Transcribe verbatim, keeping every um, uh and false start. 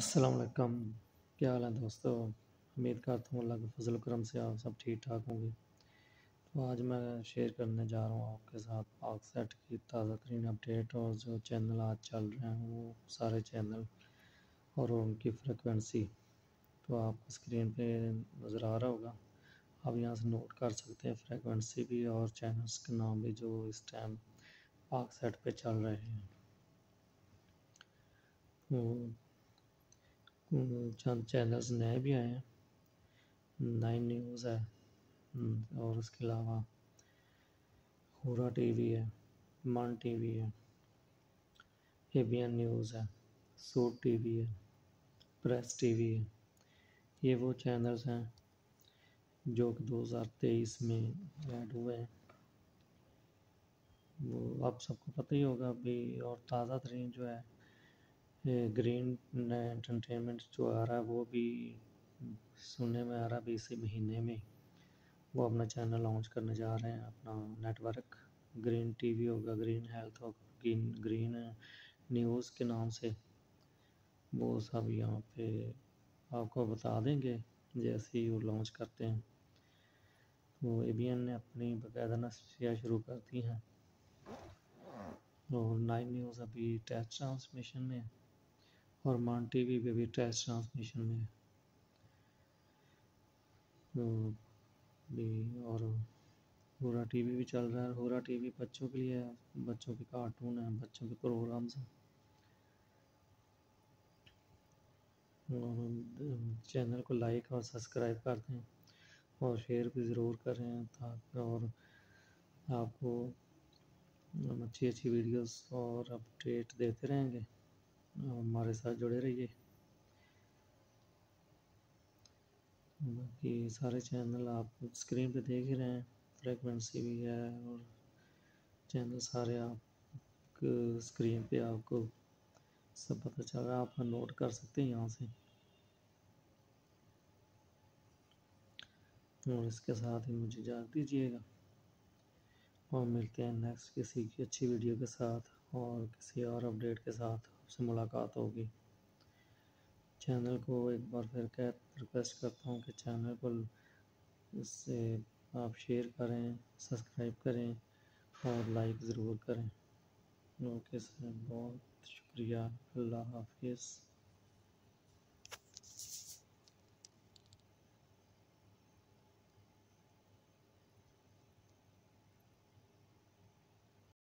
अस्सलाम वालेकुम। क्या हाल है दोस्तों। उम्मीद करता हूँ अल्लाह के फजल करम से आप सब ठीक ठाक होंगे। तो आज मैं शेयर करने जा रहा हूँ आपके साथ पाकसेट की ताज़ा तरीन अपडेट और जो चैनल आज चल रहे हैं वो सारे चैनल और उनकी फ्रिक्वेंसी। तो आपको स्क्रीन पे नज़र आ रहा होगा, आप यहाँ से नोट कर सकते हैं फ्रिक्वेंसी भी और चैनल्स के नाम भी जो इस टाइम पाकसेट पे चल रहे हैं। तो चंद चैनल्स नए भी आए हैं। नाइन न्यूज़ है और उसके अलावा हुरा टीवी है, मन टीवी है, एबीएन न्यूज़ है, सूट टीवी है, प्रेस टीवी है। ये वो चैनल्स हैं जो कि दो हज़ार तेईस में ऐड हुए हैं। वो आप सबको पता ही होगा अभी। और ताज़ा तरीन जो है ये ग्रीन एंटरटेनमेंट जो आ रहा है वो भी सुनने में आ रहा है अभी इसी महीने में वो अपना चैनल लॉन्च करने जा रहे हैं। अपना नेटवर्क ग्रीन टीवी होगा, ग्रीन हेल्थ होगा, ग्रीन ग्रीन न्यूज़ के नाम से वो सब यहाँ पे आपको बता देंगे जैसे ही वो लॉन्च करते हैं। तो एबीएन ने अपनी बाकायदा नशरियाँ शुरू कर दी हैं और नाइन न्यूज़ अभी टेस्ट ट्रांसमिशन में है और मान टीवी पे भी टेस्ट ट्रांसमिशन में है। तो भी और हुरा टीवी भी चल रहा है। हुरा टीवी बच्चों के लिए है, बच्चों के कार्टून हैं, बच्चों के प्रोग्राम्स हैं। और चैनल को लाइक और सब्सक्राइब कर दें और शेयर भी ज़रूर करें ताकि और आपको हम अच्छी अच्छी वीडियोस और अपडेट देते रहेंगे। हमारे साथ जुड़े रहिए। बाकी सारे चैनल आप स्क्रीन पे देख ही रहे हैं, फ्रीक्वेंसी भी है और चैनल सारे आप स्क्रीन पे आपको सब पता चल रहा है। आप नोट कर सकते हैं यहाँ से। और इसके साथ ही मुझे इजाज़त दीजिएगा और मिलते हैं नेक्स्ट किसी की अच्छी वीडियो के साथ और किसी और अपडेट के साथ आपसे मुलाकात होगी। चैनल को एक बार फिर कह रिक्वेस्ट करता हूँ कि चैनल को इससे आप शेयर करें, सब्सक्राइब करें और लाइक ज़रूर करें। ओके सर, बहुत शुक्रिया। अल्लाह हाफिज़।